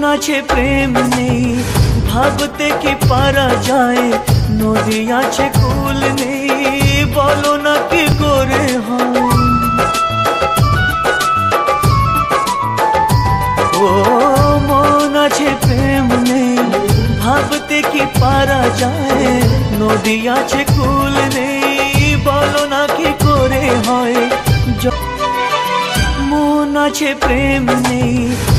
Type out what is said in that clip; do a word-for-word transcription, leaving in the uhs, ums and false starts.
আছে প্রেম নেই ভাবতে কি পারা যায়, নদী আছে কুল নেই বলো না কি করে হয়। ও মন আছে প্রেম নেই ভাবতে কি পারা যায়, নদী আছে কুল নেই বলো না কি করে হয়। মন আছে প্রেম নেই